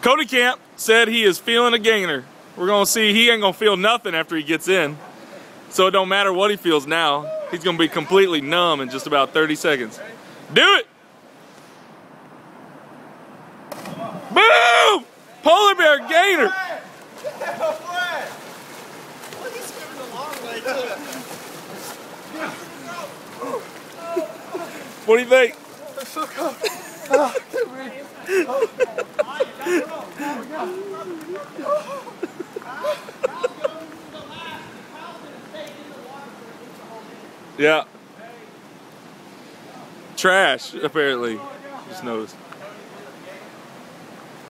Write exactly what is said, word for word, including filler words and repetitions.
Cody Camp said he is feeling a gainer. We're gonna see. He ain't gonna feel nothing after he gets in. So it don't matter what he feels now. He's gonna be completely numb in just about thirty seconds. Do it! Boom! Polar bear gainer! What do you think? Yeah. Trash, apparently. Just noticed.